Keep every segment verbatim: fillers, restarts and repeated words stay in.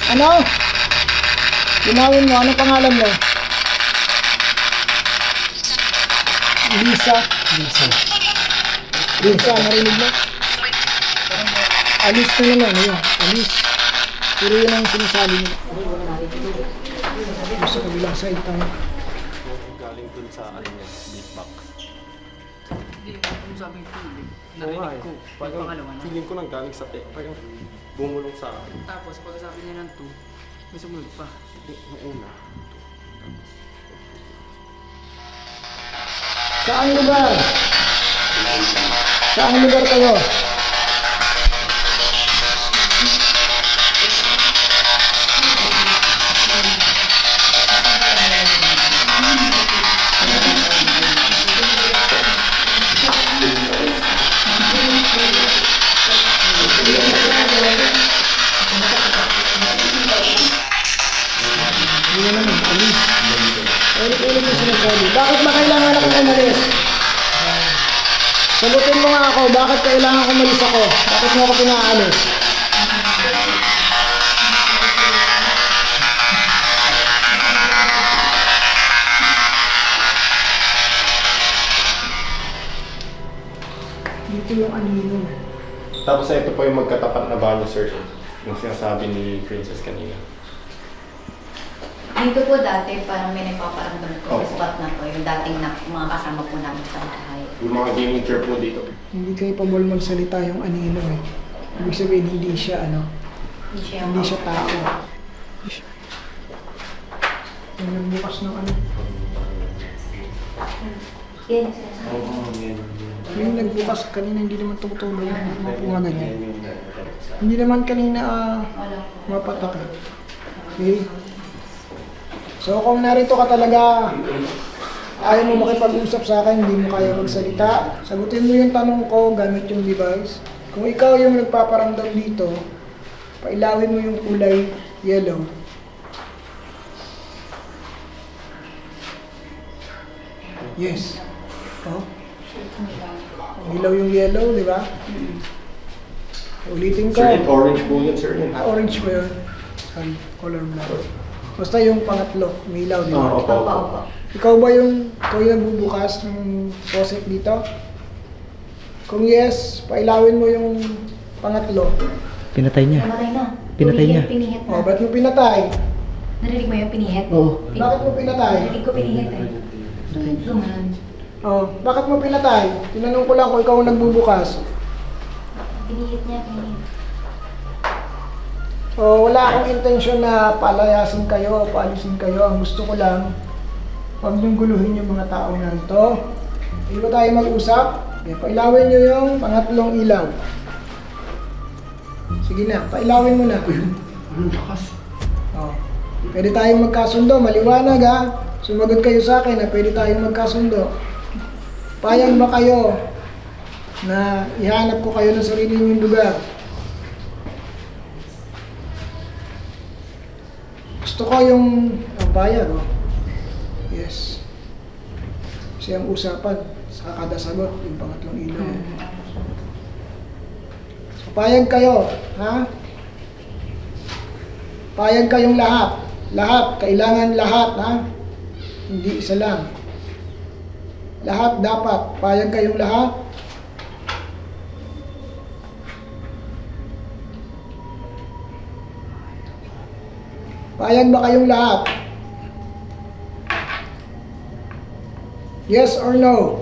Ano? Ginawin mo, ano pangalan mo? Lisa. Lisa. Lisa, narinig mo? Alis na naman, yun. Alis. Pero yun ang sinasabi nila. Sa kabilang side tayo. Galing dun sa ano niya, beatbox. Hindi, kung sabi ko, narinig ko. Pag pangalawa na. Feeling ko nang galing sa te. Parang bumulong sa akin. Tapos pag sabi niya ng two, may sumunod pa. Yung una. Saan lugar? Saan lugar kayo? Hindi naman, alis. Ulit-ulit yung sinasabi. Bakit ba kailangan akong umalis? Sagutin mo nga ako, bakit kailangan umalis ako? Bakit mo ako pinaalis? Dito yung anino. Tapos ito po yung magkatapat na banyo, sir. Yung sinasabi ni Princess kanina. Dito po dati, parang may nagpaparamdam ko Oo. sa spot na po, yung dating na, mga kasama po namin sa bahay. Yung mga gaming chair po dito. Hindi kayo pabol magsalita yung anino eh. Ibig sabihin, hindi siya ano, Hindi siya yung hindi siya tao. Yung nagbukas ng ano. Yan, sinasabi. Yung nagbukas kanina, hindi naman tumutulong yung mga punga ganyan. Hindi naman kanina uh, Wala po. mapatak eh. Okay? So kung narito ka talaga, ayaw mo makipag-usap sa akin, hindi mo kaya magsalita, sagutin mo yung tanong ko gamit yung device. Kung ikaw yung nagpaparamdam dito, pailawin mo yung kulay yellow. Yes. Oh. Ilaw yung yellow, di ba? Ulitin ko. Sir, orange po yun, sir. Yun. Ah, orange ba yun? Sorry, color black. Basta yung pangatlo, may ilaw, di ba? Oo, opo, Opo, opo. opo. Ikaw ba yung, ikaw yung nagbubukas ng faucet dito? Kung yes, pailawin mo yung pangatlo. Pinatay niya. Namatay na. Pinatay niya. Pinihit, pinihit na. O, ba't mo pinatay? Narinig mo yung pinihit? Oo. Pin- Bakit mo pinatay? Narinig ko pinihit eh. Lumanan. O, bakit mo pinatay? Tinanong ko lang kung ikaw ang nagbubukas. Pinihit niya, pinihit. O, wala akong intensyon na palayasin kayo o paalisin kayo. Ang gusto ko lang, huwag niyong guluhin yung mga tao na ito. Hindi ba tayo mag-usap? Okay, pailawin niyo yung pangatlong ilaw. Sige na, pailawin mo na. Anong lakas? Oh. Pwede tayong magkasundo, maliwanag ha. Sumagot kayo sa akin na pwede tayong magkasundo. Payag ba kayo na ihanap ko kayo ng sarili niyong lugar? Gusto ko yung oh, payag, oh. Yes. Kasi ang usapan sa kada sagot, yung pangatlong ilaw. So, payag kayo, ha? Payag kayong lahat. Lahat. Kailangan lahat, ha? Hindi isa lang. Lahat dapat. Payag kayong lahat. Payag ba kayong lahat? Yes or no?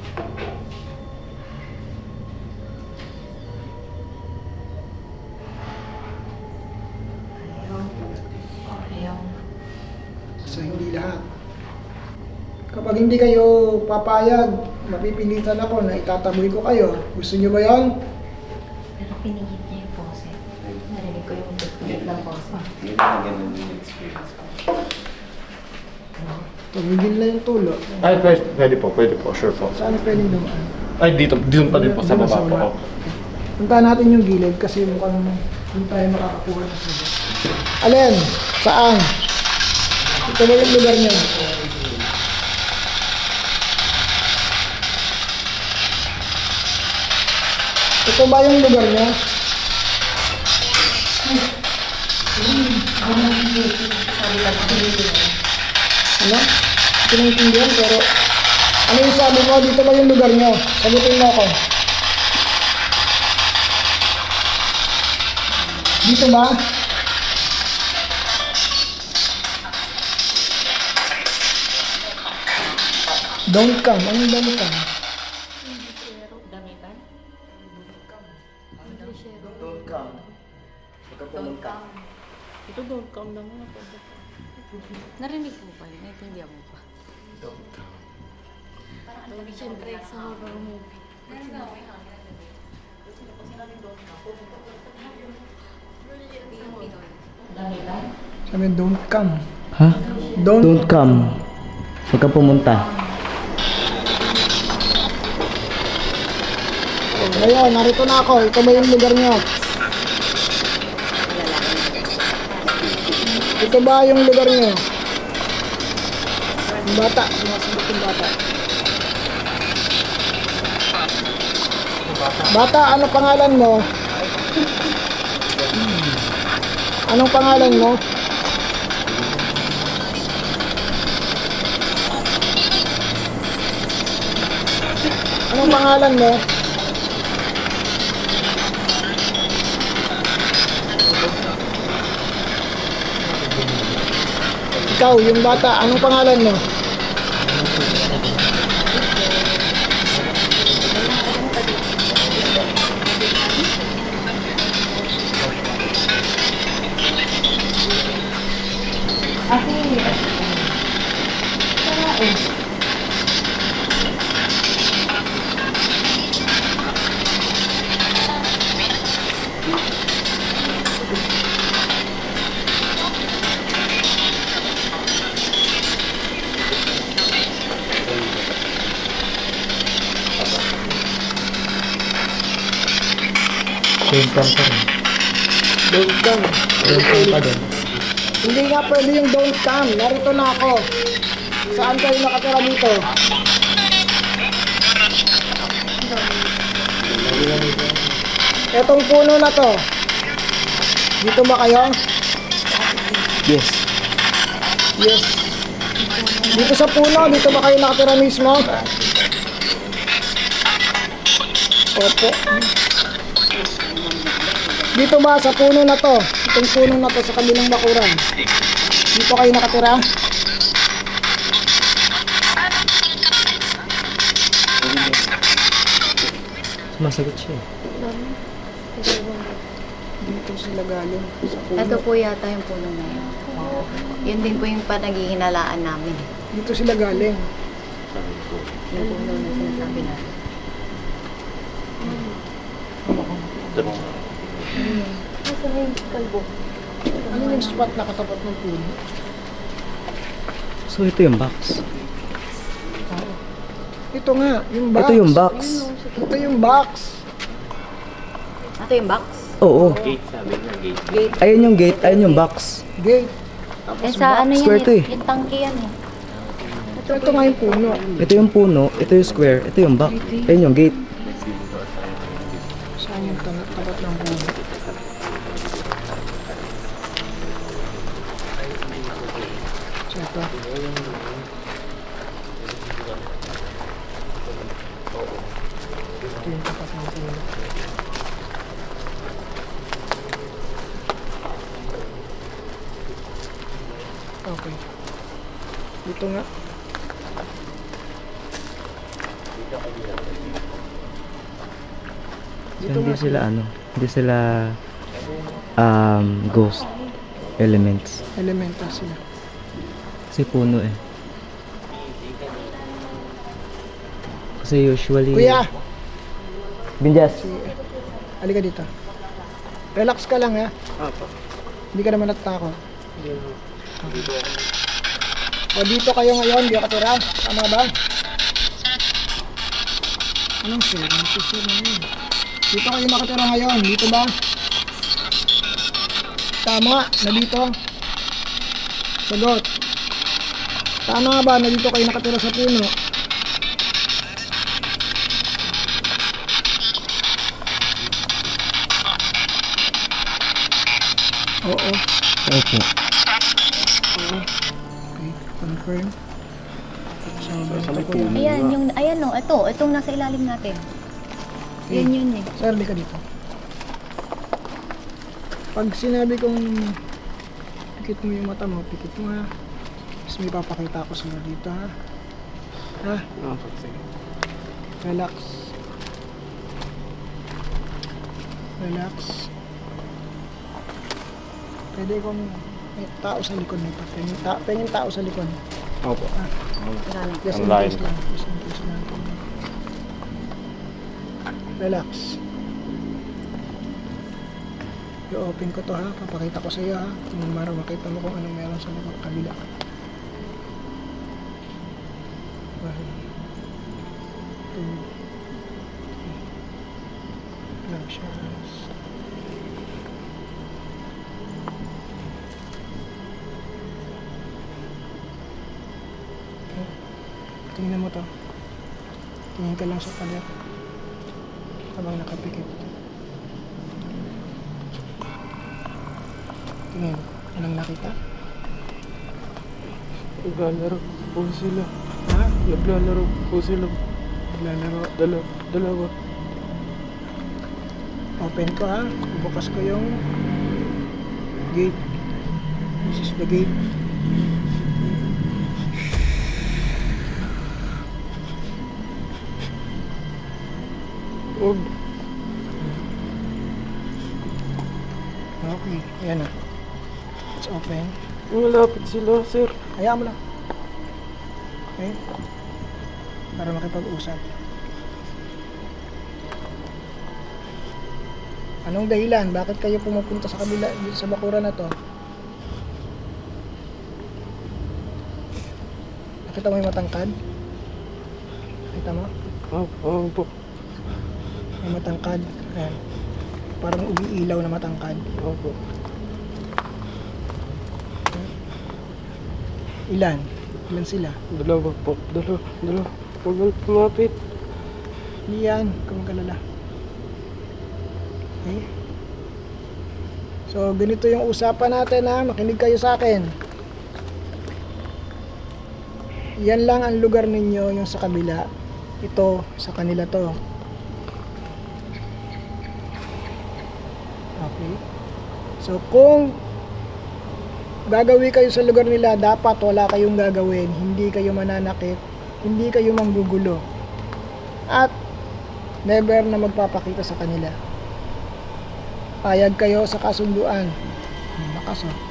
Ayaw. So, hindi lahat. Kapag hindi kayo papayag, mapipilitan ako na itataboy ko kayo. Gusto nyo ba yun? Pero pinihit niya yung faucet. Narinig ko yung pinihit ng faucet. Yun ang ganun yung experience ko. Tumigil na yung tulo. Ay, pwede, pwede po, pwede po, sure po. Saan pwedeng dumaan? Ay, dito, dito pa din po sa Doon baba sa po. baba. Puntahan natin yung gilid kasi mukhang hindi tayo makakakuha sa sagot. Alin? Saan? Ito ba yung lugar niya? Ito ba yung lugar niya? Ano? Pinaintindihan pero ano yung sabi mo? Dito ba yung lugar nyo? Sagutin mo ako. Dito ba? Don't come. Anong don't come? Damitan? Don't come. Huwag ka pumunta. Ito doon, calm lang nga po. Narinig mo pa yun, naiintindihan mo pa. Siyempre, sa horror movie. Damitan? Sabi, don't come. Ha? Don't, Don't come. Huwag ka pumunta. Oh, ngayon, narito na ako. Ito ba yung lugar nyo? Ito ba yung lugar nyo? Yung bata. Sumasagot yung bata. Bata, ano pangalan mo? Anong pangalan mo? Anong pangalan mo? Ikaw, yung bata, anong pangalan mo? Don't come pa rin. Don't come. Don't come pa din. Hindi nga pwede yung don't come. Narito na ako. Saan kayo nakatira dito? Etong puno na to. Dito ba kayo? Yes. Yes. Dito sa puno, dito ba kayo nakatira mismo? Opo. Dito ba sa puno na to? Itong puno na to sa kabilang bakuran. Dito kayo nakatira? Sumasagot siya eh. Dito sila galing sa puno. Ito po yata yung puno na yun. Yun din po yung panaghihinalaan namin. Dito sila galing. Yung puno na sinasabi natin. Ano yung spot na katapat ng puno? So ito yung box. Ito nga, yung box. Ito yung box. Ito yung box. Ito yung box? Oo. Gate, sabi na gate. Gate. Ayun yung gate, ayun yung box. Gate. Eh sa ano Square yan? to eh. Yung tangke yan eh. Ito nga yung puno. Ito yung puno, ito yung square, ito yung box. Ayun yung gate. Saan yung tan- tapat ng puno? So ito. Ito yung tapat ng puno. Okay. Dito nga. So hindi sila ano, hindi sila um, ghost elements. Elemental sila. Kasi puno eh. Kasi usually... Kuya! Binjas. Halika dito. Relax ka lang ha. Apo. Hindi ka naman natakot. O dito kayo ngayon, di katira. Tama ba? Anong sir? Anong sir na yun? Dito kayo nakatira ngayon. Dito ba? Tama. Na dito. Sagot. Tama ba na dito kayo nakatira sa puno? Oo. Opo. Oo. Confirm. So, sa ganito may po yan. puno. Ayan, yung, ayan no, ito, itong nasa ilalim natin. Yan yun eh. Sir, di ka dito. Pag sinabi kong pikit mo yung mata mo, pikit mo ha. Tapos may papakita ko sa'yo dito ha. Ha? Ah, sige. Relax. Relax. Pwede kong may tao sa likod nito. Pwede, ta pwede tao sa likod. Opo. Just in Ang line. case lang. Just in case lang. Relax. I-open ko to ha. Papakita ko sa iyo ha. Tingnan mo, makita mo kung anong meron sa likod kabila. One, two, three. Close your eyes. Okay. Tingnan mo to. Tingin ka lang sa pader. Habang nakapikit. Tingin. Anong nakita? Naglalaro po sila. Ha? Naglalaro po sila. Naglalaro. Dala, dalawa. Open ko ha. Bukas ko yung gate. This is the gate. Huwag. Okay. Ayan na. It's open. Malapit sila, sir. Hayaan mo lang. Okay? Para makipag-usap. Anong dahilan? Bakit kayo pumupunta sa kabila dito sa bakuran na to? Nakita mo yung matangkad? Nakita mo? Ah, ah, po. May matangkad. Ayan. Parang umiilaw na matangkad. Ah, po. Ilan? Ilan sila? Dalawa po. Dalawa. Dalawa. Huwag mo lumapit. Hindi yan. Kung magalala. Okay? So, ganito yung usapan natin ha. Makinig kayo sa akin. Yan lang ang lugar ninyo, yung sa kabila. Ito, sa kanila to. Okay? So, kung gagawin kayo sa lugar nila, dapat wala kayong gagawin. Hindi kayo mananakit. Hindi kayo manggugulo. At never na magpapakita sa kanila. Payag kayo sa kasunduan. Ang lakas oh.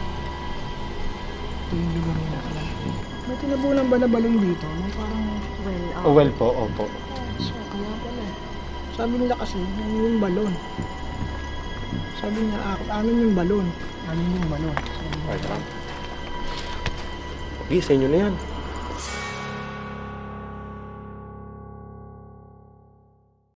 Ito yung lugar nila pala. May tinabunan ba na balon dito? Yung parang, Well, Oh, well po, opo. so, kaya pala. Sabi nila kasi, yung, yung balon. Sabi niya, ah, amin yung balon. Amin yung balon. Sabi niya, Okay, sa inyo na yan.